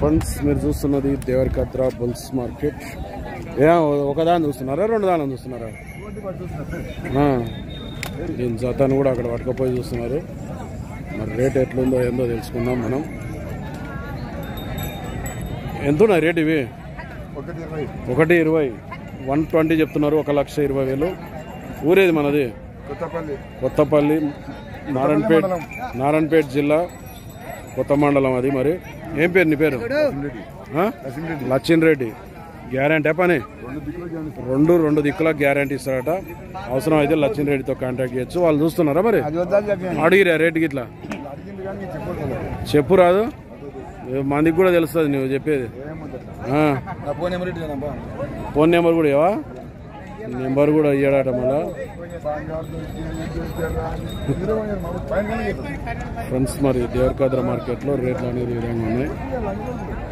Friends మీరు చూస్తున్నది Devarakadra bulls market. ఒకదాని చూస్తున్నారా, రెండు దాని చూస్తున్నారా? దీని జతను కూడా అక్కడ పట్టుకపోయి చూస్తున్నారు. మరి రేట్ ఎట్లుందో ఏందో తెలుసుకుందాం మనం. ఎంత ఉన్నాయి రేట్ ఇవి? 1,20,000 120 చెప్తున్నారు. 1,20,000. ఊరేది మనది? కొత్తపల్లి, నారాయణపేట జిల్లా, కొత్త మండలం అది. మరి ఏం పేరు నీ పేరు? లచ్చిన్ రెడ్డి. గ్యారంటీ పని? రెండు దిక్కుల గ్యారంటీ ఇస్తారట. అవసరం అయితే లచ్చిన్ రెడ్డితో కాంటాక్ట్ చేయొచ్చు. వాళ్ళు చూస్తున్నారా మరి? అడిగిరా రేటు గిట్లా? చెప్పు రాదు, మందికి కూడా తెలుస్తుంది నువ్వు చెప్పేది. ఫోన్ నెంబర్ కూడా ఇవ్వా? నెంబర్ కూడా ఇయ్యాడట మళ్ళా. ఫ్రెండ్స్ మరి దేవరకద్ర మార్కెట్లో రేట్లు అనేది విధంగా ఉన్నాయి.